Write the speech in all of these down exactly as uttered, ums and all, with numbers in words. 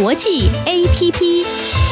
国际 A P P。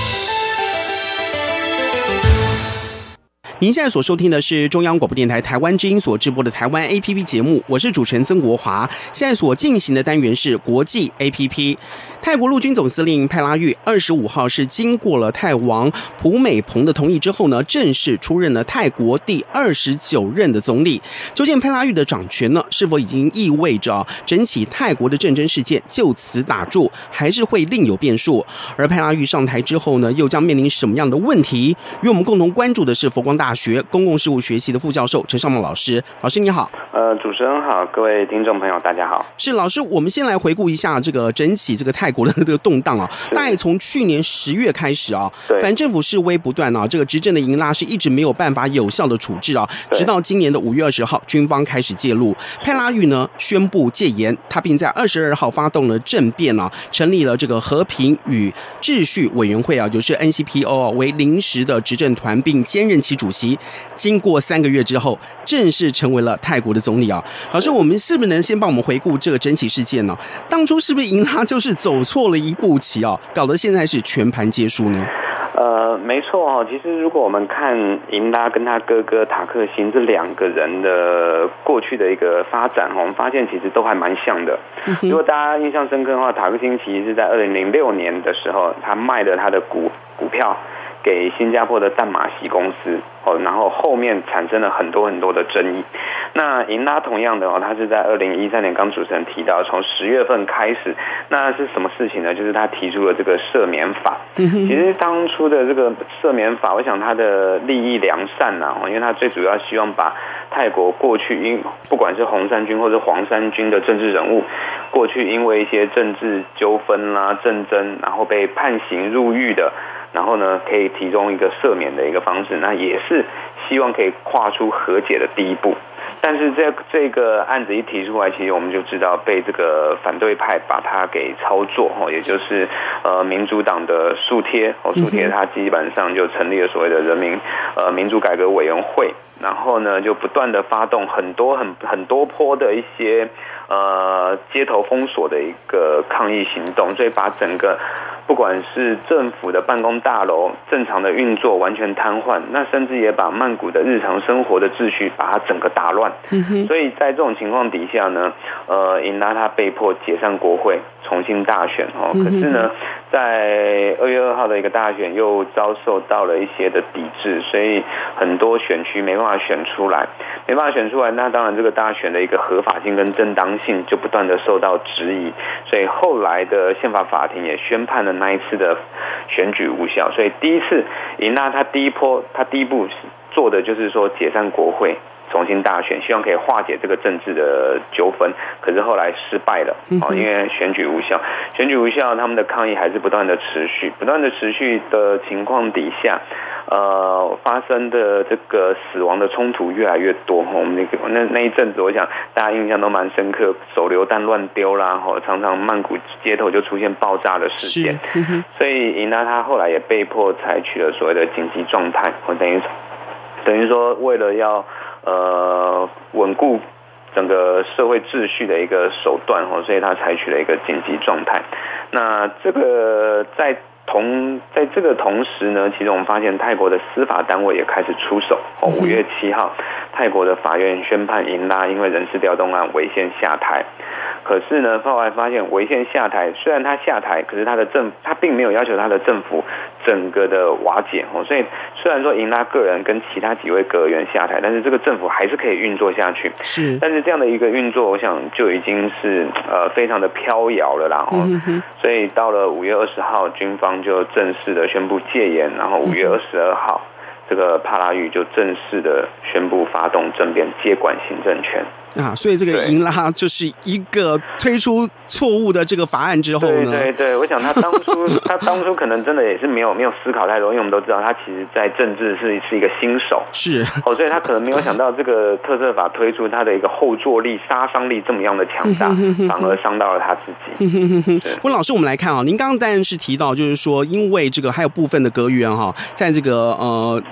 您现在所收听的是中央广播电台台湾之音所直播的台湾 A P P 节目，我是主持人曾国华。现在所进行的单元是国际 A P P。泰国陆军总司令派拉育二十五号是经过了泰王普美蓬的同意之后呢，正式出任了泰国第二十九任的总理。究竟派拉育的掌权呢，是否已经意味着整起泰国的政争事件就此打住，还是会另有变数？而派拉育上台之后呢，又将面临什么样的问题？与我们共同关注的是佛光大学公共事务学系的副教授陈尚梦老师。老师你好。 呃，主持人好，各位听众朋友大家好。 是老师，我们先来回顾一下这个整起这个泰国的这个动荡啊，大概从去年十月开始啊，反政府示威不断啊，这个执政的营拉是一直没有办法有效的处置啊，直到今年的五月二十号，军方开始介入，派拉育呢宣布戒严，他并在二十二号发动了政变啊，成立了这个和平与秩序委员会啊，就是 N C P O 啊为临时的执政团，并兼任其主席。经过三个月之后，正式成为了泰国的总理啊。老师，我们是不是能先帮我们回顾这个整起事件呢？当初是不是营拉就是走错了一步棋啊，搞得现在是全盘皆输呢？ 呃，没错哦。其实如果我们看营拉跟他哥哥塔克辛这两个人的过去的一个发展，我们发现其实都还蛮像的。如果大家印象深刻的话，塔克辛其实是在二零零六年的时候，他卖了他的股股票给新加坡的淡马锡公司，然后后面产生了很多很多的争议。那营拉同样的哦，他是在二零一三年，刚主持人提到，从十月份开始，那是什么事情呢？就是他提出了这个赦免法。其实当初的这个赦免法，我想他的立意良善啊，因为他最主要希望把泰国过去因不管是红衫军或者黄衫军的政治人物，过去因为一些政治纠纷啦、政争，然后被判刑入狱的，然后呢，可以提供一个赦免的一个方式，那也是希望可以跨出和解的第一步。但是这这个案子一提出来，其实我们就知道被这个反对派把它给操作，也就是呃民主党的素贴，素贴它基本上就成立了所谓的人民呃民主改革委员会，然后呢就不断的发动很多很很多波的一些呃街头封锁的一个抗议行动，所以把整个不管是政府的办公大楼正常的运作完全瘫痪，那甚至也把曼谷的日常生活的秩序把它整个打乱。所以在这种情况底下呢，呃，营拉他被迫解散国会，重新大选哦。可是呢，在二月二号的一个大选又遭受到了一些的抵制，所以很多选区没办法选出来，没办法选出来，那当然这个大选的一个合法性跟正当性就不断的受到质疑，所以后来的宪法法庭也宣判了那一次的选举无效。所以第一次营拉他第一波他第一步做的就是说解散国会，重新大选，希望可以化解这个政治的纠纷，可是后来失败了，哦，因为选举无效，选举无效，他们的抗议还是不断的持续，不断的持续的情况底下，呃，发生的这个死亡的冲突越来越多。我们那个那那一阵子，我想大家印象都蛮深刻，手榴弹乱丢啦，常常曼谷街头就出现爆炸的事件，所以营拉他后来也被迫采取了所谓的紧急状态，或等于等于说为了要呃，稳固整个社会秩序的一个手段，所以他采取了一个紧急状态。那这个在同在这个同时呢，其实我们发现泰国的司法单位也开始出手。五月七号，泰国的法院宣判营拉因为人事调动案违宪下台。可是呢，后来发现违宪下台，虽然他下台，可是他的政他并没有要求他的政府整个的瓦解哦。所以虽然说营拉个人跟其他几位阁员下台，但是这个政府还是可以运作下去。 是， 但是这样的一个运作，我想就已经是呃非常的飘摇了啦。哦，嗯，所以到了五月二十号，军方就正式的宣布戒严，然后五月二十二号，这个帕拉育就正式的宣布发动政变，接管行政权。 啊，所以这个营拉就是一个推出错误的这个法案之后呢， 对对对，我想他当初他当初可能真的也是没有没有思考太多，因为我们都知道他其实在政治是是一个新手， 是哦，所以他可能没有想到这个特赦法推出他的一个后坐力、杀伤力这么样的强大，反而伤到了他自己。 温老师，我们来看啊，您刚刚当然是提到，就是说因为这个还有部分的阁员哈，在这个呃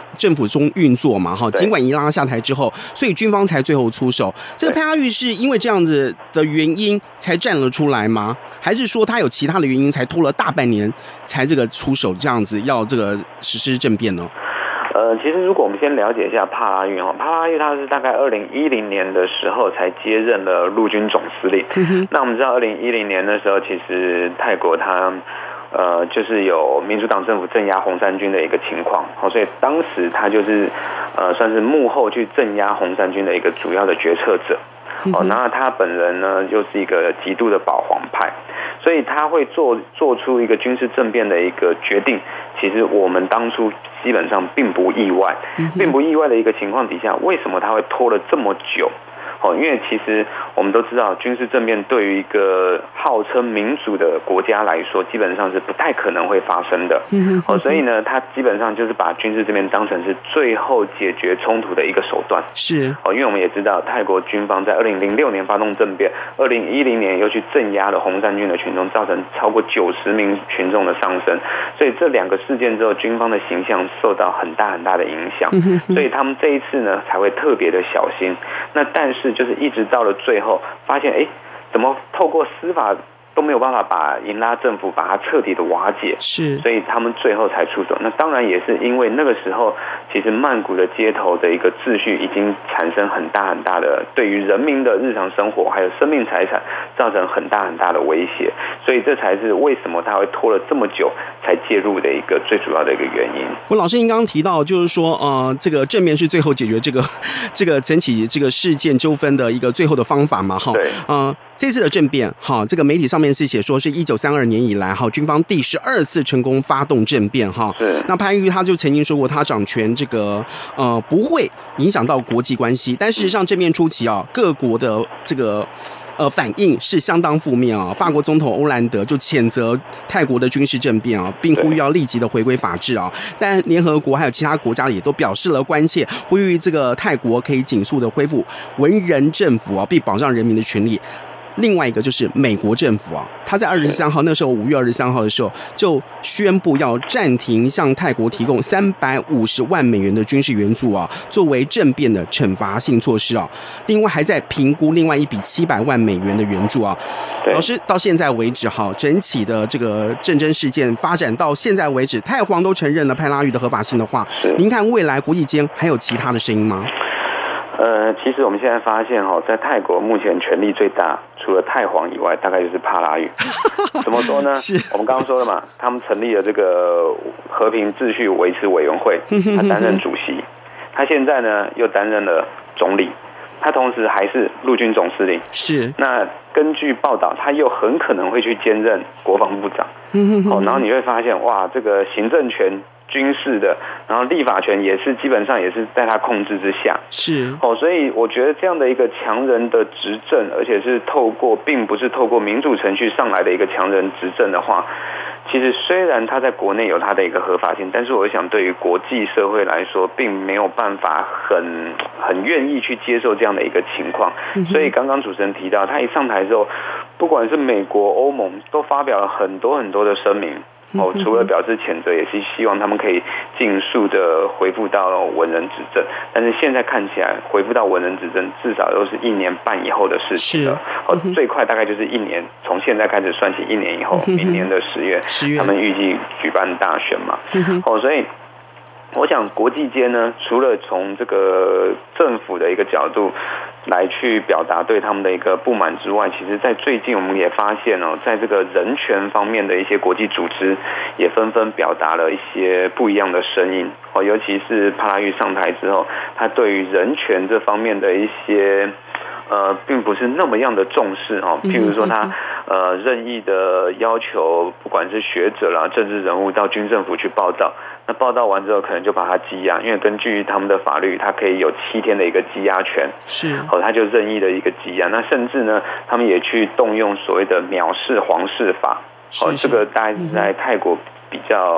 政府中运作嘛，哈，尽管伊拉下台之后，所以军方才最后出手。这个派拉育是因为这样子的原因才站了出来吗？还是说他有其他的原因才拖了大半年才这个出手这样子要这个实施政变呢？ 呃，其实如果我们先了解一下帕拉育哈，帕拉育他是大概二零一零年的时候才接任了陆军总司令。嗯、那我们知道二零一零年的时候，其实泰国他呃就是有民主党政府镇压红衫军的一个情况，好，所以当时他就是呃算是幕后去镇压红衫军的一个主要的决策者。哦，那他本人呢又是一个极度的保皇派，所以他会做做出一个军事政变的一个决定。其实我们当初基本上并不意外，并不意外的一个情况底下，为什么他会拖了这么久？哦，因为其实我们都知道，军事政变对于一个号称民主的国家来说，基本上是不太可能会发生的。哦，所以呢，他基本上就是把军事政变当成是最后解决冲突的一个手段。 是哦，因为我们也知道，泰国军方在二零零六年发动政变，二零一零年又去镇压了红衫军的群众，造成超过九十名群众的丧生。所以这两个事件之后，军方的形象受到很大很大的影响。所以他们这一次呢，才会特别的小心。那但是就是一直到了最后，发现哎，怎么透过司法都没有办法把英拉政府把它彻底的瓦解， 是， 所以他们最后才出手。那当然也是因为那个时候，其实曼谷的街头的一个秩序已经产生很大很大的对于人民的日常生活还有生命财产造成很大很大的威胁，所以这才是为什么他会拖了这么久才介入的一个最主要的一个原因。 我老师您刚刚提到，就是说，呃，这个正面是最后解决这个这个整体这个事件纠纷的一个最后的方法嘛，哈， 对， 呃。这次的政变，哈，这个媒体上面是写说是一九三二年以来，哈，军方第十二次成功发动政变，哈。那潘玉他就曾经说过，他掌权这个呃不会影响到国际关系，但事实上政变初期啊，各国的这个。呃，反应是相当负面啊！法国总统欧兰德就谴责泰国的军事政变啊，并呼吁要立即的回归法治啊。但联合国还有其他国家也都表示了关切，呼吁这个泰国可以紧速的恢复文人政府啊，并保障人民的权利。另外一个就是美国政府啊，他在二十三号那时候五月二十三号的时候就宣布要暂停向泰国提供三百五十万美元的军事援助啊，作为政变的惩罚性措施啊。另外还在评估另外一笔七百万美元的援助啊。老师，到现在为止哈，整起的这个政争事件发展到现在为止，泰皇都承认了派拉育的合法性的话，您看未来国际间还有其他的声音吗？ 呃，其实我们现在发现哈，在泰国目前权力最大，除了泰皇以外，大概就是帕拉育。怎么说呢？我们刚刚说了嘛，他们成立了这个和平秩序维持委员会，他担任主席。他现在呢又担任了总理，他同时还是陆军总司令。 是。 那根据报道，他又很可能会去兼任国防部长。好，然后你会发现，哇，这个行政权。军事的，然后立法权也是基本上也是在他控制之下， 是哦，所以我觉得这样的一个强人的执政，而且是透过并不是透过民主程序上来的一个强人执政的话，其实虽然他在国内有他的一个合法性，但是我想对于国际社会来说，并没有办法很很愿意去接受这样的一个情况。所以刚刚主持人提到，他一上台之后，不管是美国、欧盟都发表了很多很多的声明。哦，除了表示谴责，也是希望他们可以尽速的恢复到文人执政。但是现在看起来，恢复到文人执政至少都是一年半以后的事情了。哦，最快大概就是一年，从现在开始算起，一年以后，明年的十月，他们预计举办大选嘛。哦，所以。我想国际间呢，除了从这个政府的一个角度来去表达对他们的一个不满之外，其实在最近我们也发现哦，在这个人权方面的一些国际组织也纷纷表达了一些不一样的声音哦，尤其是帕拉育上台之后，他对于人权这方面的一些呃，并不是那么样的重视哦，譬如说他呃任意的要求，不管是学者啦、政治人物到军政府去报道。那报道完之后，可能就把他羁押，因为根据他们的法律，他可以有七天的一个羁押权。 是， 哦，他就任意的一个羁押。那甚至呢，他们也去动用所谓的藐视皇室法。哦，这个大概是在泰国比较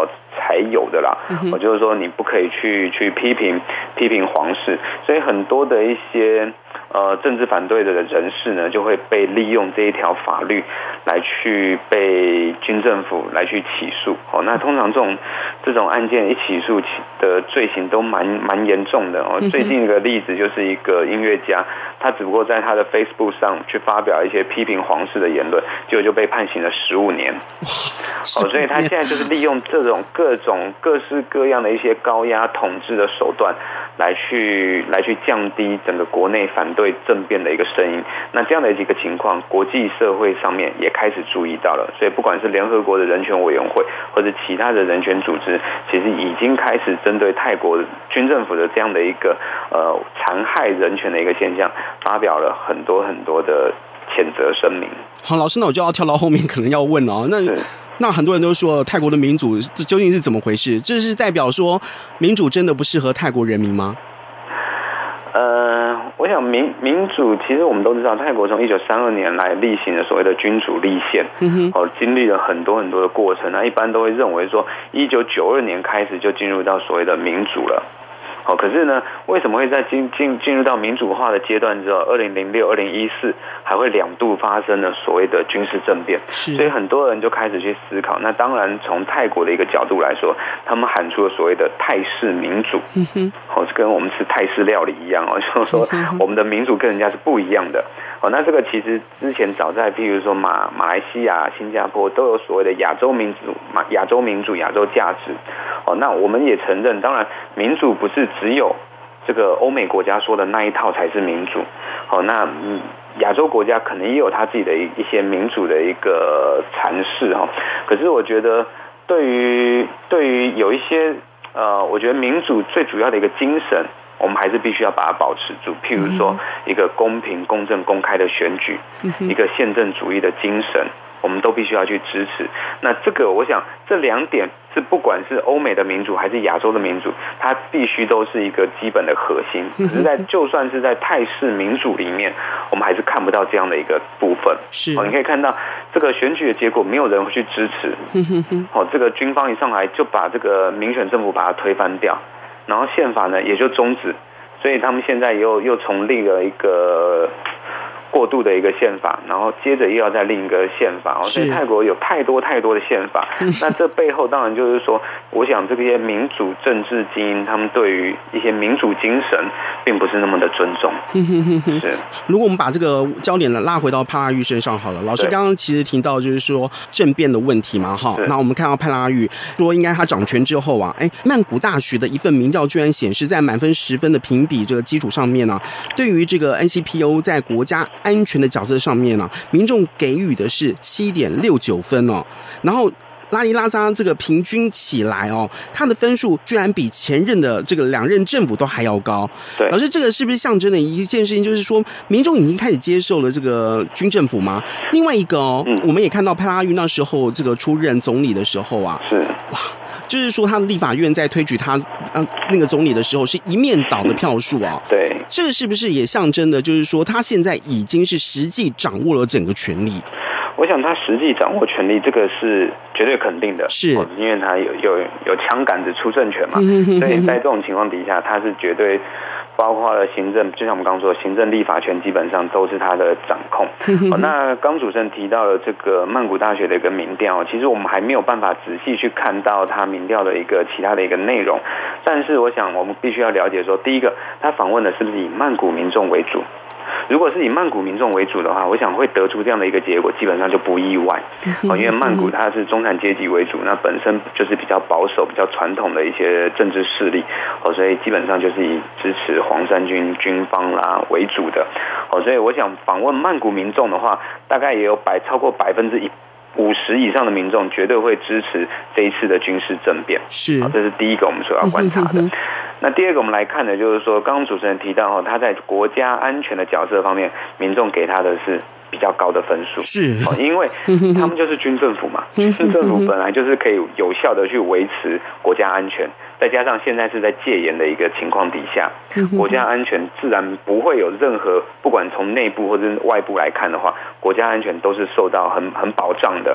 才有的啦。我、嗯、就是说你不可以去去批评批评皇室，所以很多的一些呃政治反对的人士呢，就会被利用这一条法律来去被军政府来去起诉。哦，那通常这种这种案件一起诉的罪行都蛮蛮严重的哦。最近一个例子就是一个音乐家，他只不过在他的 Facebook 上去发表一些批评皇室的言论，结果就被判刑了十五年。哦，所以他现在就是利用这种各种各式各样的一些高压统治的手段，来去来去降低整个国内反对政变的一个声音。那这样的几个情况，国际社会上面也开始注意到了。所以不管是联合国的人权委员会，或者其他的人权组织，其实已经开始针对泰国军政府的这样的一个呃残害人权的一个现象，发表了很多很多的谴责声明。 好，老师，那我就要跳到后面，可能要问哦，那那很多人都说泰国的民主究竟是怎么回事？这是代表说民主真的不适合泰国人民吗？ 呃，我想民民主其实我们都知道，泰国从一九三二年来例行的所谓的君主立宪，嗯、哦，经历了很多很多的过程。那一般都会认为说，一九九二年开始就进入到所谓的民主了。哦，可是呢，为什么会在进进进入到民主化的阶段之后，二零零六、二零一四还会两度发生了所谓的军事政变？所以很多人就开始去思考。那当然，从泰国的一个角度来说，他们喊出了所谓的泰式民主，嗯、哦，跟我们吃泰式料理一样哦，就是说我们的民主跟人家是不一样的。哦，那这个其实之前早在譬如说马马来西亚、新加坡都有所谓的亚洲民主、亚洲民主、亚洲价值。哦，那我们也承认，当然民主不是只有这个欧美国家说的那一套才是民主。哦，那嗯，亚洲国家可能也有他自己的一一些民主的一个阐释哈。可是我觉得，对于对于有一些呃，我觉得民主最主要的一个精神，我们还是必须要把它保持住。譬如说，一个公平、公正、公开的选举，一个宪政主义的精神，我们都必须要去支持。那这个，我想这两点是不管是欧美的民主还是亚洲的民主，它必须都是一个基本的核心。可是在就算是在泰式民主里面，我们还是看不到这样的一个部分。 是， 哦，你可以看到这个选举的结果，没有人会去支持。哦，这个军方一上来就把这个民选政府把它推翻掉。然后宪法呢也就终止，所以他们现在又又重立了一个过渡的一个宪法，然后接着又要再另一个宪法。所以泰国有太多太多的宪法，那这背后当然就是说，我想这些民主政治精英他们对于一些民主精神并不是那么的尊重。是， 如果我们把这个焦点呢拉回到帕拉育身上好了，老师刚刚其实提到就是说政变的问题嘛，哈，那我们看到帕拉育说，应该他掌权之后啊，哎，曼谷大学的一份民调居然显示，在满分十分的评比这个基础上面呢、啊，对于这个 N C P O 在国家安全的角色上面呢、啊，民众给予的是七点六九分哦，然后拉里拉扎这个平均起来哦，他的分数居然比前任的这个两任政府都还要高。 对， 老师，这个是不是象征的一件事情，就是说民众已经开始接受了这个军政府吗？另外一个哦，嗯、我们也看到派拉育那时候这个出任总理的时候啊， 是哇。就是说，他的立法院在推举他呃那个总理的时候，是一面倒的票数啊。 对， 这个是不是也象征的，就是说他现在已经是实际掌握了整个权力？ 我想他实际掌握权力，这个是绝对肯定的， 是， 因为他有有有枪杆子出政权嘛，所以在这种情况底下，他是绝对。包括了行政，就像我们刚刚说，行政立法权基本上都是他的掌控。哦、那刚主持人提到了这个曼谷大学的一个民调，其实我们还没有办法仔细去看到他民调的一个其他的一个内容，但是我想我们必须要了解说，第一个，他访问的是不是以曼谷民众为主？如果是以曼谷民众为主的话，我想会得出这样的一个结果，基本上就不意外。哦，因为曼谷它是中产阶级为主，那本身就是比较保守、比较传统的一些政治势力，哦，所以基本上就是以支持黄衫军军方啦为主的。哦，所以我想访问曼谷民众的话，大概也有百超过百分之一。五十以上的民众绝对会支持这一次的军事政变， 是， 这是第一个我们所要观察的。那第二个我们来看的就是说，刚刚主持人提到他在国家安全的角色方面，民众给他的是比较高的分数， 是， 因为他们就是军政府嘛，军政府本来就是可以有效的去维持国家安全，再加上现在是在戒严的一个情况底下，国家安全自然不会有任何，不管从内部或者外部来看的话，国家安全都是受到很很保障的。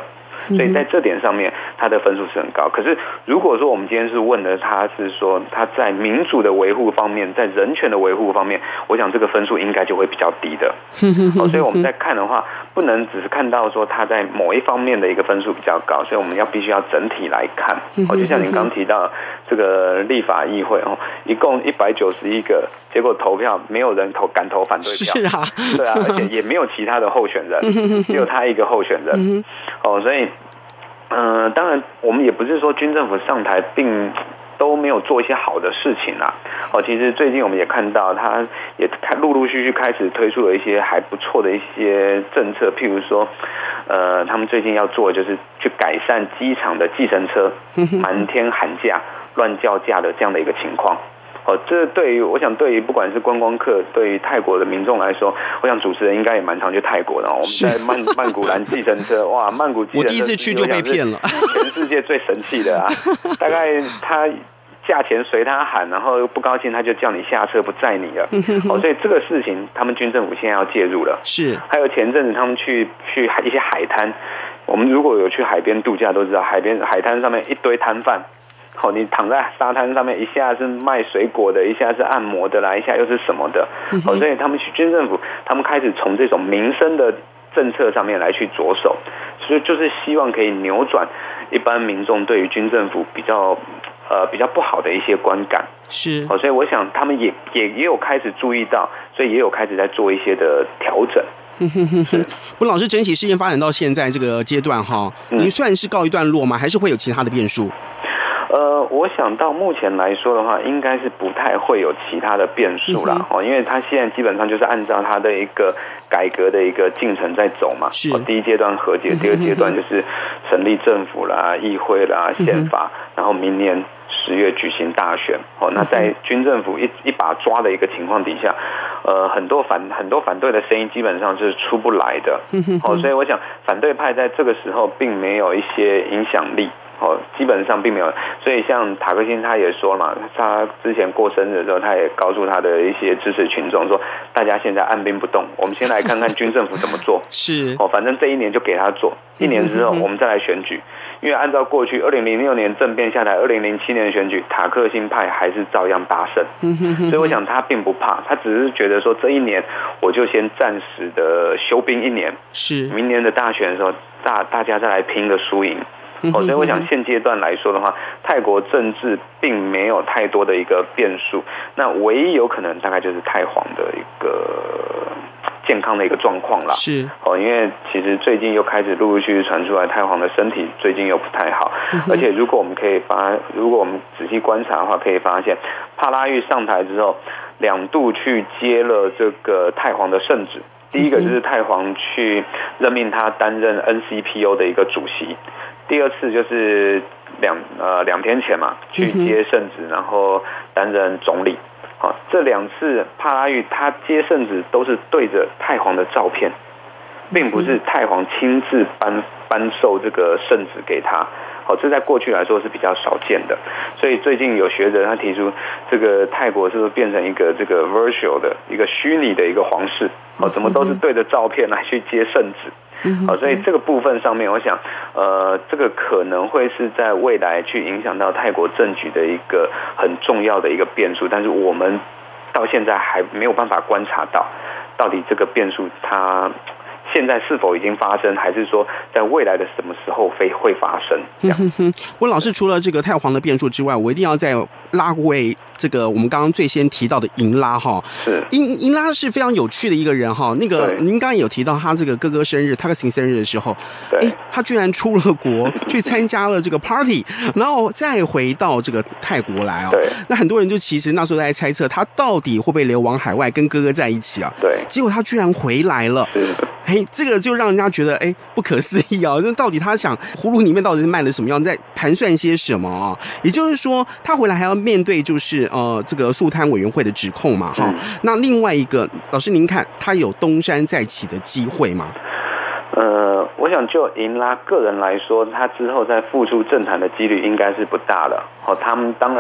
所以在这点上面他的分数是很高。可是如果说我们今天是问的他是说他在民主的维护方面，在人权的维护方面，我想这个分数应该就会比较低的。哦，所以我们在看的话，不能只是看到说他在某一方面的一个分数比较高，所以我们要必须要整体来看。哦，就像您刚提到这个立法议会哦，一共一百九十一个，结果投票没有人投敢投反对票， 是啊， 对啊，而且也没有其他的候选人，只有他一个候选人。哦，所以，嗯、呃，当然我们也不是说军政府上台并都没有做一些好的事情啊。哦，其实最近我们也看到，他也开陆陆续续开始推出了一些还不错的一些政策，譬如说，呃，他们最近要做的就是去改善机场的计程车瞒天喊价、乱叫价的这样的一个情况。哦，这对于我想，对于不管是观光客，对于泰国的民众来说，我想主持人应该也蛮常去泰国的。我们在曼曼谷兰计程车，哇，曼谷计程车， 我第一次去就被骗了， 全世界最神气的啊！大概他价钱随他喊，然后不高兴他就叫你下车不载你了。哦，所以这个事情他们军政府现在要介入了。 是， 还有前阵子他们去去一些海滩，我们如果有去海边度假都知道，海边海滩上面一堆摊贩。好，你躺在沙滩上面，一下是卖水果的，一下是按摩的啦，一下又是什么的。好，所以他们去军政府，他们开始从这种民生的政策上面来去着手，所以就是希望可以扭转一般民众对于军政府比较呃比较不好的一些观感。 是， 好，所以我想他们也也也有开始注意到，所以也有开始在做一些的调整。 温老师，整体事件发展到现在这个阶段哈，您算是告一段落吗？还是会有其他的变数？ 呃，我想到目前来说的话，应该是不太会有其他的变数啦。哦，因为他现在基本上就是按照他的一个改革的一个进程在走嘛。 是。 哦，第一阶段和解，第二阶段就是成立政府啦、议会啦、宪法，然后明年十月举行大选。哦，那在军政府一一把抓的一个情况底下，呃，很多反很多反对的声音基本上是出不来的。哦，所以我想反对派在这个时候并没有一些影响力。哦，基本上并没有，所以像塔克辛他也说嘛，他之前过生日的时候，他也告诉他的一些支持群众说，大家现在按兵不动，我们先来看看军政府怎么做。 是， 哦，反正这一年就给他做，一年之后我们再来选举。因为按照过去二零零六年政变下台，二零零七年的选举，塔克辛派还是照样大胜。所以我想他并不怕，他只是觉得说这一年我就先暂时的休兵一年， 是， 明年的大选的时候，大大家再来拼个输赢。哦，所以我想现阶段来说的话，泰国政治并没有太多的一个变数，那唯一有可能大概就是泰皇的一个健康的一个状况啦。 是， 哦，因为其实最近又开始陆陆续续传出来，泰皇的身体最近又不太好，而且如果我们可以发，如果我们仔细观察的话，可以发现帕拉育上台之后，两度去接了这个泰皇的圣旨。第一个就是泰皇去任命他担任 N C P O 的一个主席。第二次就是两呃两天前嘛，去接圣旨，然后担任总理。好，这两次帕拉育他接圣旨都是对着泰皇的照片，并不是泰皇亲自颁颁授这个圣旨给他。好，这在过去来说是比较少见的。所以最近有学者他提出，这个泰国是不是变成一个这个 virtual 的一个虚拟的一个皇室？好，怎么都是对着照片来去接圣旨。好，所以这个部分上面，我想，呃，这个可能会是在未来去影响到泰国政局的一个很重要的一个变数，但是我们到现在还没有办法观察到，到底这个变数它现在是否已经发生，还是说在未来的什么时候会会发生？这样。 温老师，除了这个泰皇的变数之外，我一定要再拉回这个我们刚刚最先提到的银拉哈。 是， 银银拉是非常有趣的一个人哈。那个您刚刚有提到他这个哥哥生日，他克辛生日的时候，哎，他居然出了国去参加了这个 party， 然后再回到这个泰国来哦。 对。 那很多人就其实那时候在猜测他到底会不会流亡海外跟哥哥在一起啊？ 对。 结果他居然回来了。 是。 哎，这个就让人家觉得哎不可思议啊！那到底他想葫芦里面到底是卖了什么样，在盘算些什么啊？也就是说，他回来还要面对就是呃这个肃贪委员会的指控嘛，哈、嗯。那另外一个老师，您看他有东山再起的机会吗？ 呃，我想就银拉个人来说，他之后再复出政坛的几率应该是不大了。哦，他们当然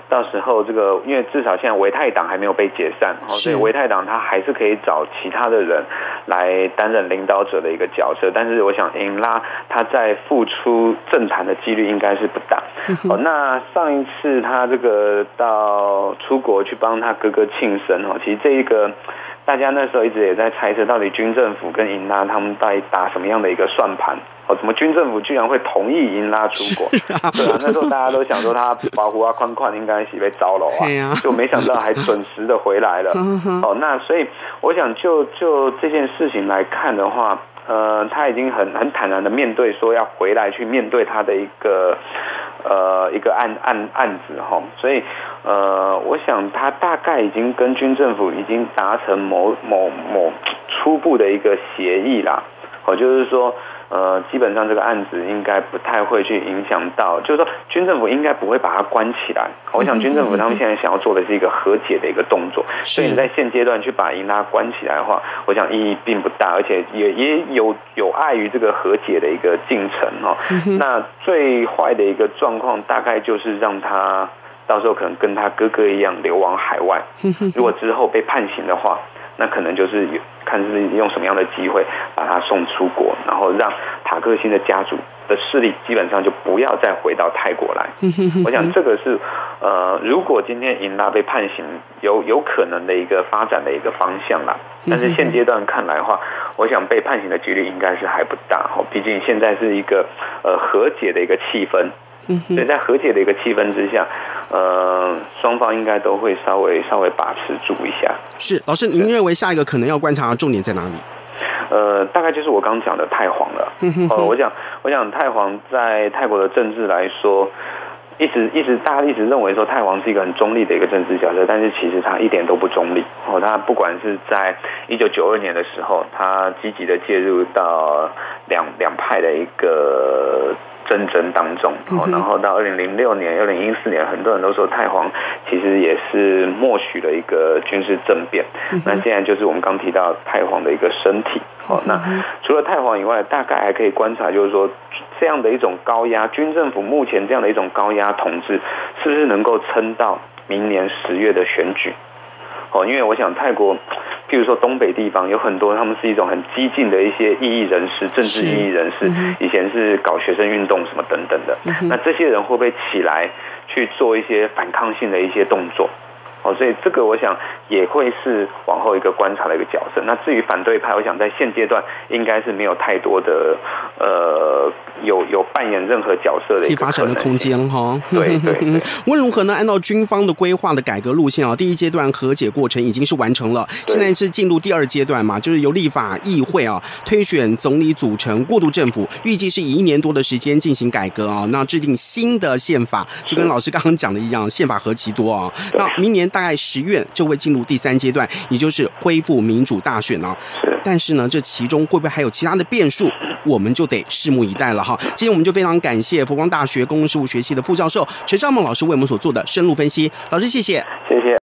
到时候这个，因为至少现在维泰党还没有被解散，所以维泰党他还是可以找其他的人来担任领导者的一个角色。但是我想英拉他在复出政坛的几率应该是不大。哦，那上一次他这个到出国去帮他哥哥庆生哦，其实这一个大家那时候一直也在猜测，到底军政府跟英拉他们到底打什么样的一个算盘？哦，怎么军政府居然会同意英拉出国？啊对啊，那时候大家都想说他保护啊宽宽应该是被糟了啊，就没想到还准时的回来了。哦，那所以我想就就这件事情来看的话，呃，他已经很很坦然的面对说要回来去面对他的一个呃一个案案案子哈，所以呃，我想他大概已经跟军政府已经达成某某某初步的一个协议啦。哦，就是说。呃，基本上这个案子应该不太会去影响到，就是说军政府应该不会把它关起来。我想军政府他们现在想要做的是一个和解的一个动作，所以你在现阶段去把英拉关起来的话，我想意义并不大，而且也也有有碍于这个和解的一个进程哦。那最坏的一个状况大概就是让他到时候可能跟他哥哥一样流亡海外，如果之后被判刑的话。那可能就是看是用什么样的机会把他送出国，然后让塔克辛的家族的势力基本上就不要再回到泰国来。我想这个是呃，如果今天英拉被判刑，有有可能的一个发展的一个方向啦。但是现阶段看来的话，我想被判刑的几率应该是还不大。毕竟现在是一个呃和解的一个气氛。所以在和解的一个气氛之下，呃，双方应该都会稍微稍微把持住一下。 是，老师，您认为下一个可能要观察的重点在哪里？ 呃，大概就是我刚讲的太皇了。呃，我想，我想太皇在泰国的政治来说，一直一直大家一直认为说太皇是一个很中立的一个政治角色，但是其实他一点都不中立。哦，他不管是在一九九二年的时候，他积极的介入到两两派的一个争争当中，哦，然后到二零零六年、二零一四年，很多人都说太皇其实也是默许了一个军事政变。那现在就是我们刚提到太皇的一个身体。哦，那除了太皇以外，大概还可以观察，就是说这样的一种高压，军政府目前这样的一种高压统治，是不是能够撑到明年十月的选举？哦，因为我想泰国，譬如说东北地方有很多，他们是一种很激进的一些异议人士、政治异议人士，以前是搞学生运动什么等等的。那这些人会不会起来去做一些反抗性的一些动作？哦，所以这个我想也会是往后一个观察的一个角色。那至于反对派，我想在现阶段应该是没有太多的呃有有扮演任何角色的一个发展的空间哈。 对对对。 无论如何呢，按照军方的规划的改革路线啊，第一阶段和解过程已经是完成了，现在是进入第二阶段嘛，就是由立法议会啊推选总理组成过渡政府，预计是以一年多的时间进行改革啊，那制定新的宪法，就跟老师刚刚讲的一样，宪法何其多啊。那明年大概十月就会进入第三阶段，也就是恢复民主大选啊。但是呢，这其中会不会还有其他的变数，我们就得拭目以待了哈。今天我们就非常感谢佛光大学公共事务学系的副教授陈少梦老师为我们所做的深入分析，老师谢谢， 谢谢。